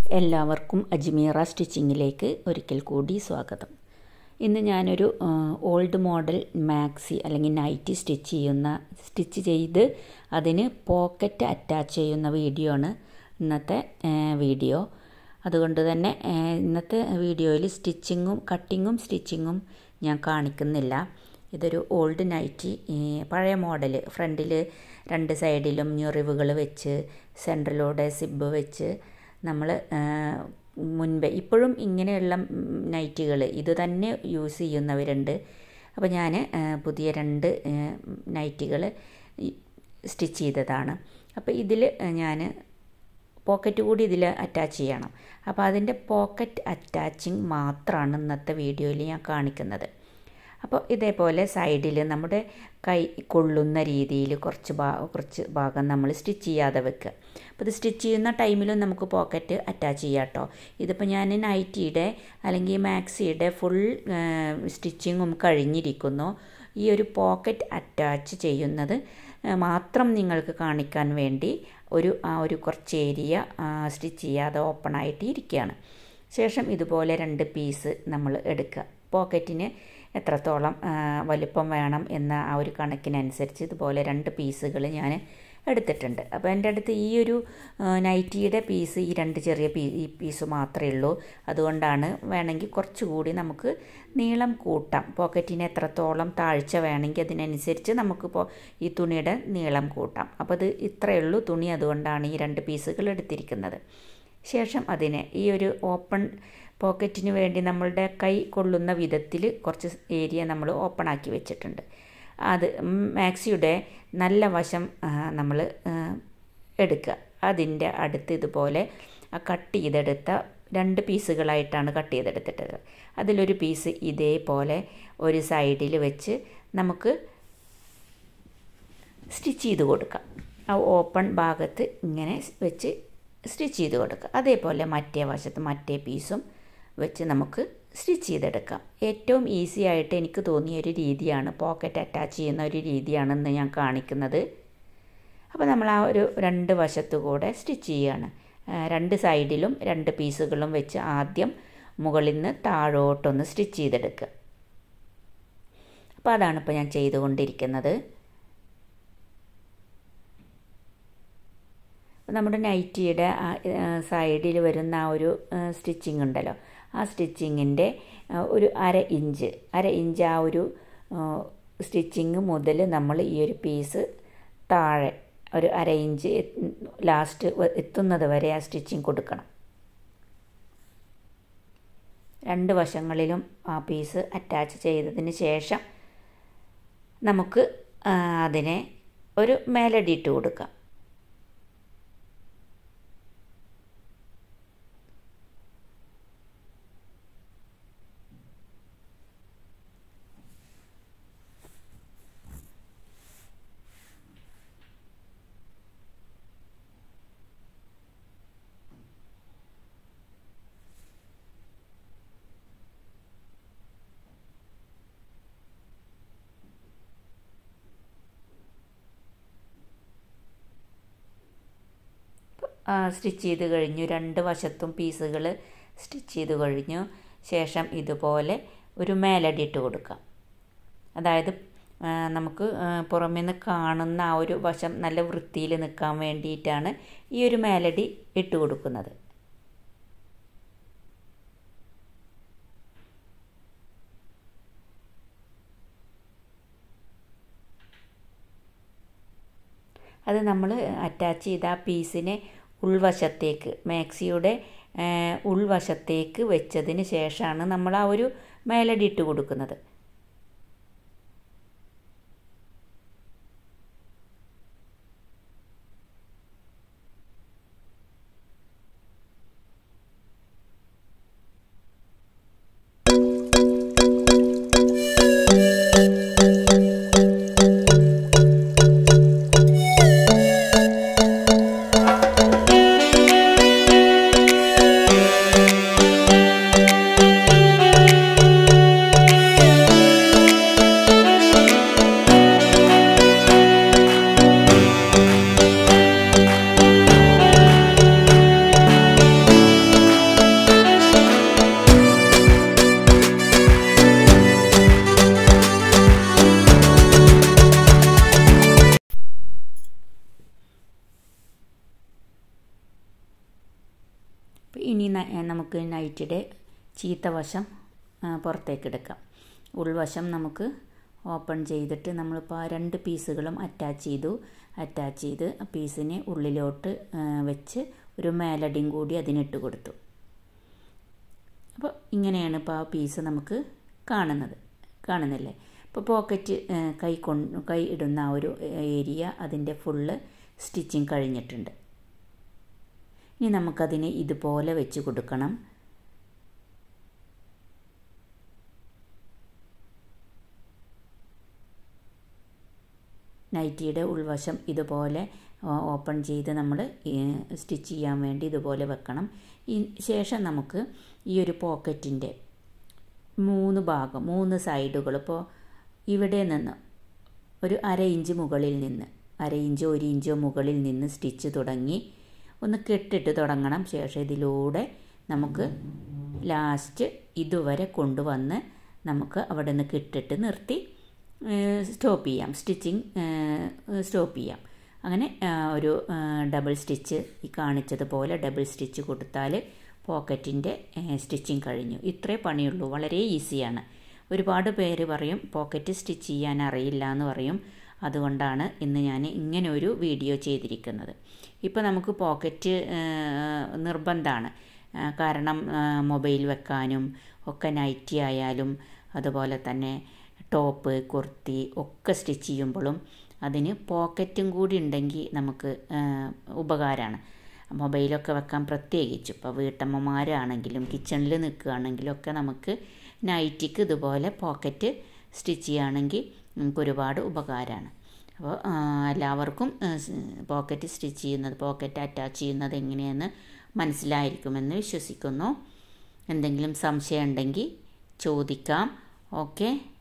എല്ലാവർക്കും അജ്മീറ സ്റ്റിച്ചിങ്ങിലേക്ക് ഒരിക്കൽ കൂടി സ്വാഗതം. ഇന്ന് ഞാനൊരു ഓൾഡ് മോഡൽ മാക്സി അല്ലെങ്കിൽ നൈറ്റി സ്റ്റിച്ച് ചെയ്ത് അതിന് പോക്കറ്റ് അറ്റാച്ച് ചെയ്യുന്ന വീഡിയോ ആണ് ഇന്നത്തെ വീഡിയോ. അതുകൊണ്ട് തന്നെ ഇന്നത്തെ വീഡിയോയിൽ കട്ടിങ്ങും സ്റ്റിച്ചിങ്ങും ഞാൻ കാണിക്കുന്നില്ല. ഇതൊരു ഓൾഡ് നൈറ്റി, പഴയ മോഡൽ, ഫ്രണ്ടിൽ 2 സൈഡിലും ഞൊറിവുകൾ വെച്ച് സെൻറ്ററിലൂടെ സിബ് വെച്ച് നമ്മൾ മുൻപേ ഇപ്പോഴും ഇങ്ങനെയുള്ള നൈറ്റികൾ ഇത് തന്നെ യൂസ് ചെയ്യുന്നവരുണ്ട്. അപ്പോൾ ഞാൻ പുതിയ 2 നൈറ്റികൾ സ്റ്റിച്ച് ചെയ്തതാണ്. അപ്പോൾ ഇതിൽ ഞാൻ പോക്കറ്റ് കൂടി ഇതിൽ അറ്റാച്ച് ചെയ്യണം. അപ്പോൾ അതിൻ്റെ പോക്കറ്റ് അറ്റാച്ചിങ് മാത്രമാണ് ഇന്നത്തെ വീഡിയോയിൽ ഞാൻ കാണിക്കുന്നത്. അപ്പോൾ ഇതേപോലെ സൈഡിൽ നമ്മുടെ കൈ കൊള്ളുന്ന രീതിയിൽ കുറച്ച് ഭാഗം നമ്മൾ സ്റ്റിച്ച് ചെയ്യാതെ വെക്കുക. അപ്പോൾ ഇത് സ്റ്റിച്ച് ചെയ്യുന്ന ടൈമിലും നമുക്ക് പോക്കറ്റ് അറ്റാച്ച് ചെയ്യാം കേട്ടോ. ഇതിപ്പോൾ ഞാൻ നൈറ്റിയുടെ അല്ലെങ്കിൽ മാക്സിയുടെ ഫുൾ സ്റ്റിച്ചിങ്ങും കഴിഞ്ഞിരിക്കുന്നു. ഈ ഒരു പോക്കറ്റ് അറ്റാച്ച് ചെയ്യുന്നത് മാത്രം നിങ്ങൾക്ക് കാണിക്കാൻ വേണ്ടി ഒരു കുറച്ച് ഏരിയ സ്റ്റിച്ച് ചെയ്യാതെ ഓപ്പൺ ആയിട്ട് ഇരിക്കുകയാണ്. ശേഷം ഇതുപോലെ 2 പീസ് നമ്മൾ എടുക്കുക. പോക്കറ്റിന് എത്രത്തോളം വലിപ്പം വേണം എന്ന ആ ഒരു കണക്കിനനുസരിച്ച് ഇതുപോലെ 2 പീസുകൾ ഞാൻ എടുത്തിട്ടുണ്ട്. അപ്പോൾ എൻ്റെ അടുത്ത് ഈ ഒരു നൈറ്റിയുടെ പീസ് ഈ 2 ചെറിയ പീസ് മാത്രമേ ഉള്ളൂ. അതുകൊണ്ടാണ് വേണമെങ്കിൽ കുറച്ചുകൂടി നമുക്ക് നീളം കൂട്ടാം. പോക്കറ്റിന് എത്രത്തോളം താഴ്ച വേണമെങ്കിൽ അതിനനുസരിച്ച് നമുക്കിപ്പോൾ ഈ തുണിയുടെ നീളം കൂട്ടാം. അപ്പോൾ അത് ഇത്രയേ ഉള്ളൂ തുണി, അതുകൊണ്ടാണ് ഈ 2 പീസുകൾ എടുത്തിരിക്കുന്നത്. ശേഷം അതിനെ ഈ ഒരു ഓപ്പൺ പോക്കറ്റിന് വേണ്ടി നമ്മളുടെ കൈ കൊള്ളുന്ന വിധത്തിൽ കുറച്ച് ഏരിയ നമ്മൾ ഓപ്പൺ ആക്കി വെച്ചിട്ടുണ്ട്. അത് മാക്സിയുടെ നല്ല വശം നമ്മൾ എടുക്കുക. അതിൻ്റെ അടുത്ത് ഇതുപോലെ കട്ട് ചെയ്തെടുത്ത 2 പീസുകളായിട്ടാണ് കട്ട് ചെയ്തെടുത്തിട്ടത്. അതിലൊരു പീസ് ഇതേപോലെ ഒരു സൈഡിൽ വെച്ച് നമുക്ക് സ്റ്റിച്ച് ചെയ്ത് കൊടുക്കാം. ആ ഓപ്പൺ ഭാഗത്ത് ഇങ്ങനെ വെച്ച് സ്റ്റിച്ച് ചെയ്ത് കൊടുക്കുക. അതേപോലെ മറ്റേ വശത്ത് മറ്റേ പീസും വെച്ച് നമുക്ക് സ്റ്റിച്ച് ചെയ്തെടുക്കാം. ഏറ്റവും ഈസി ആയിട്ട് എനിക്ക് തോന്നിയ ഒരു രീതിയാണ്, പോക്കറ്റ് അറ്റാച്ച് ചെയ്യുന്ന ഒരു രീതിയാണെന്ന് ഞാൻ കാണിക്കുന്നത്. അപ്പോൾ നമ്മൾ ആ ഒരു 2 വശത്തു കൂടെ സ്റ്റിച്ച് ചെയ്യുകയാണ്. 2 സൈഡിലും 2 പീസുകളും വെച്ച് ആദ്യം മുകളിൽ നിന്ന് താഴോട്ടൊന്ന് സ്റ്റിച്ച് ചെയ്തെടുക്കുക. അപ്പോൾ അതാണ് ഇപ്പോൾ ഞാൻ ചെയ്തുകൊണ്ടിരിക്കുന്നത്. നമ്മുടെ നൈറ്റിയുടെ സൈഡിൽ വരുന്ന ആ ഒരു സ്റ്റിച്ചിങ് ഉണ്ടല്ലോ, ആ സ്റ്റിച്ചിങ്ങിൻ്റെ ഒരു അര ഇഞ്ച് ആ ഒരു സ്റ്റിച്ചിങ് മുതൽ നമ്മൾ ഈ ഒരു പീസ് താഴെ ഒരു അര ഇഞ്ച് ലാസ്റ്റ് എത്തുന്നത് വരെ ആ സ്റ്റിച്ചിങ് കൊടുക്കണം. 2 വശങ്ങളിലും ആ പീസ് അറ്റാച്ച് ചെയ്തതിന് ശേഷം നമുക്ക് അതിനെ ഒരു മേലടി ഇട്ട് കൊടുക്കാം. സ്റ്റിച്ച് ചെയ്ത് കഴിഞ്ഞു. 2 വശത്തും പീസുകൾ സ്റ്റിച്ച് ചെയ്ത് കഴിഞ്ഞു. ശേഷം ഇതുപോലെ ഒരു മേലടി ഇട്ട് കൊടുക്കാം. അതായത് നമുക്ക് പുറമേ നിന്ന് കാണുന്ന ആ ഒരു വശം നല്ല വൃത്തിയിൽ നിൽക്കാൻ വേണ്ടിയിട്ടാണ് ഈ ഒരു മേലടി ഇട്ട് കൊടുക്കുന്നത്. അത് നമ്മൾ അറ്റാച്ച് ചെയ്ത ആ പീസിനെ ഉൾവശത്തേക്ക്, മാക്സിയുടെ ഉൾവശത്തേക്ക് വെച്ചതിന് ശേഷമാണ് നമ്മൾ ആ ഒരു മേലടി ഇട്ട് കൊടുക്കുന്നത്. അപ്പോൾ ഇനി നമുക്ക് നൈറ്റിയുടെ ചീത്ത വശം പുറത്തേക്ക് എടുക്കാം. ഉൾവശം നമുക്ക് ഓപ്പൺ ചെയ്തിട്ട് നമ്മളിപ്പോൾ ആ 2 പീസുകളും അറ്റാച്ച് ചെയ്ത് പീസിനെ ഉള്ളിലോട്ട് വെച്ച് ഒരു മേലടിയും കൂടി അതിനിട്ട് കൊടുത്തു. അപ്പോൾ ഇങ്ങനെയാണ് ഇപ്പോൾ ആ പീസ് നമുക്ക് കാണുന്നില്ലേ. ഇപ്പോൾ പോക്കറ്റ് കൈ ഇടുന്ന ആ ഒരു ഏരിയ അതിൻ്റെ ഫുള്ള് സ്റ്റിച്ചിങ് കഴിഞ്ഞിട്ടുണ്ട്. ഇനി നമുക്കതിനെ ഇതുപോലെ വെച്ച് കൊടുക്കണം. നൈറ്റിയുടെ ഉൾവശം ഇതുപോലെ ഓപ്പൺ ചെയ്ത് നമ്മൾ സ്റ്റിച്ച് ചെയ്യാൻ വേണ്ടി ഇതുപോലെ വെക്കണം. ശേഷം നമുക്ക് ഈ ഒരു പോക്കറ്റിൻ്റെ 3 സൈഡുകൾ, ഇപ്പോൾ ഇവിടെ നിന്ന് ഒരു 1/2 ഇഞ്ച് മുകളിൽ നിന്ന് 1/2 ഇഞ്ചോ 1 ഇഞ്ചോ മുകളിൽ നിന്ന് സ്റ്റിച്ച് തുടങ്ങി ഒന്ന് കെട്ടിട്ട് തുടങ്ങണം. ശേഷം ഇതിലൂടെ നമുക്ക് ലാസ്റ്റ് ഇതുവരെ കൊണ്ടുവന്ന് നമുക്ക് അവിടെ നിന്ന് കെട്ടിട്ട് നിർത്തി സ്റ്റോപ്പ് ചെയ്യാം, സ്റ്റിച്ചിങ് സ്റ്റോപ്പ് ചെയ്യാം. അങ്ങനെ ഒരു ഡബിൾ സ്റ്റിച്ച് ഈ കാണിച്ചതുപോലെ ഡബിൾ സ്റ്റിച്ച് കൊടുത്താൽ പോക്കറ്റിൻ്റെ സ്റ്റിച്ചിങ് കഴിഞ്ഞു. ഇത്രേ പണിയുള്ളൂ, വളരെ ഈസിയാണ്. ഒരുപാട് പേര് പറയും പോക്കറ്റ് സ്റ്റിച്ച് ചെയ്യാൻ അറിയില്ല എന്ന് പറയും. അതുകൊണ്ടാണ് ഇന്ന് ഞാൻ ഇങ്ങനെ ഒരു വീഡിയോ ചെയ്തിരിക്കുന്നത്. ഇപ്പോൾ നമുക്ക് പോക്കറ്റ് നിർബന്ധമാണ്, കാരണം മൊബൈൽ വെക്കാനും ഒക്കെ നൈറ്റി ആയാലും അതുപോലെ തന്നെ ടോപ്പ് കുർത്തി ഒക്കെ സ്റ്റിച്ച് ചെയ്യുമ്പോഴും അതിന് പോക്കറ്റും കൂടി ഉണ്ടെങ്കിൽ നമുക്ക് ഉപകാരമാണ്. മൊബൈലൊക്കെ വെക്കാൻ പ്രത്യേകിച്ച് ഇപ്പോൾ വീട്ടമ്മമാരാണെങ്കിലും കിച്ചണിൽ നിൽക്കുകയാണെങ്കിലും ഒക്കെ നമുക്ക് നൈറ്റിക്ക് ഇതുപോലെ പോക്കറ്റ് സ്റ്റിച്ച് ചെയ്യുകയാണെങ്കിൽ നമുക്കൊരുപാട് ഉപകാരമാണ്. അപ്പോൾ എല്ലാവർക്കും പോക്കറ്റ് അറ്റാച്ച് ചെയ്യുന്നത് എങ്ങനെയെന്ന് മനസ്സിലായിരിക്കുമെന്ന് വിശ്വസിക്കുന്നു. എന്തെങ്കിലും സംശയം ഉണ്ടെങ്കിൽ ചോദിക്കാം. ഓക്കെ.